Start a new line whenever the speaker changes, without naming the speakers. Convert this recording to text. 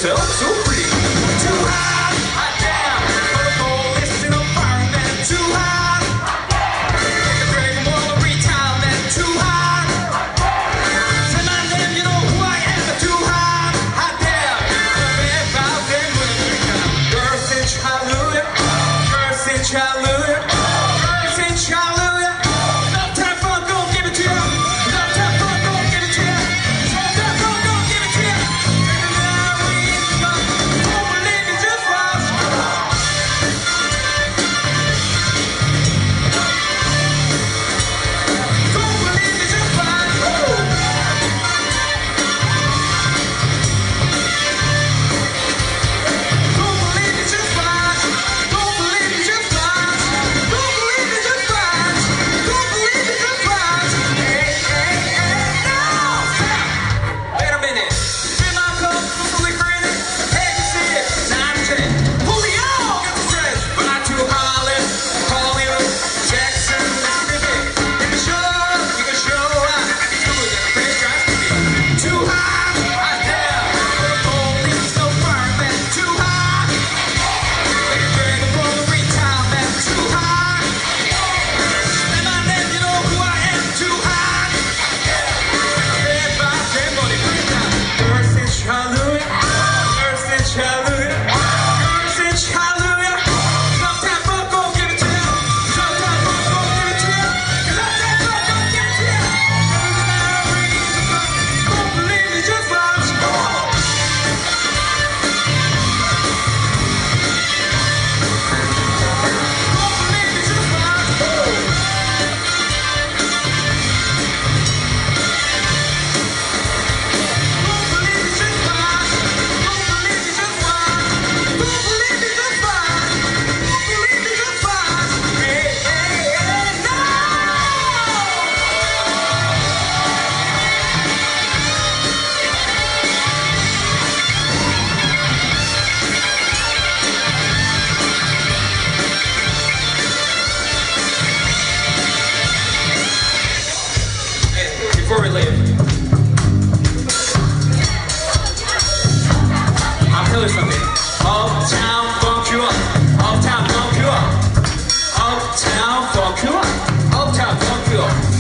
yourself so free. Too hot, hot damn, for the police and the fireman. Too hot, make a drink more every time. Man, too hot. Say my name, you know who I am. Too hot, hot damn. About them women, girls in Hallelujah, girls in Hallelujah, girls in Hallelujah. Before we leave, I'll tell you something. Uptown funk you up, uptown funk you up, uptown funk you up, uptown funk you up.